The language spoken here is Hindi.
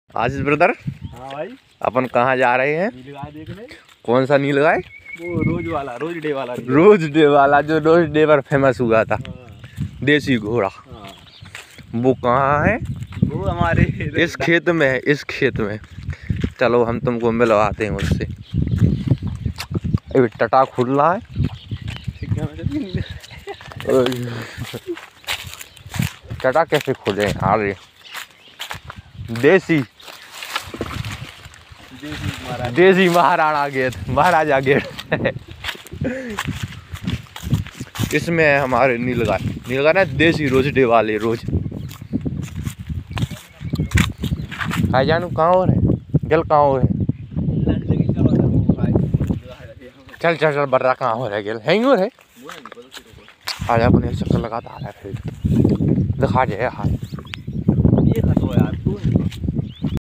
आशीष ब्रदर, हाँ भाई, अपन कहाँ जा रहे हैं? नीलगाय देखने। कौन सा नीलगाय? वो रोज वाला, रोज डे वाला। रोज डे वाला, जो रोज डे पर फेमस हुआ था। हाँ। देसी घोड़ा। हाँ। वो कहाँ है? वो हमारे इस खेत में है, इस खेत में। चलो हम तुमको मिलवाते हैं उससे। अभी टटा खुल रहा है। टटा कैसे खुले? अरे देसी महाराणा गेट, महाराजा गेट। इसमें है हमारे नीलगाय। नीलगाय ना देसी रोज डे वाले रोज। जानू कहाँ हो रहे? गल कहाँ हो रहे? चल चल चल बर्रा कहाँ हो रहा है? गल है रहे। आज अपने चक्कर लगाता आ रहा है फिर। दिखा जाए हाथ। ये खतो यार तू।